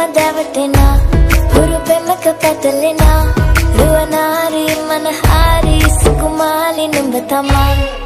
දැවටෙනා හුරු පෙමක පැටලෙනා රුවනාරි මනහාරි සුකුමාලි නුඹ තමා